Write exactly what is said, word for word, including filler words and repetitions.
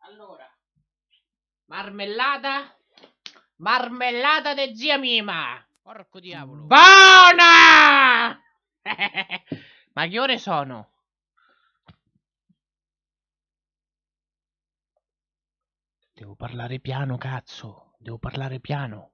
Allora, marmellata, marmellata di zia Mima. Porco diavolo. Buona! Ma che ore sono? Devo parlare piano, cazzo. Devo parlare piano.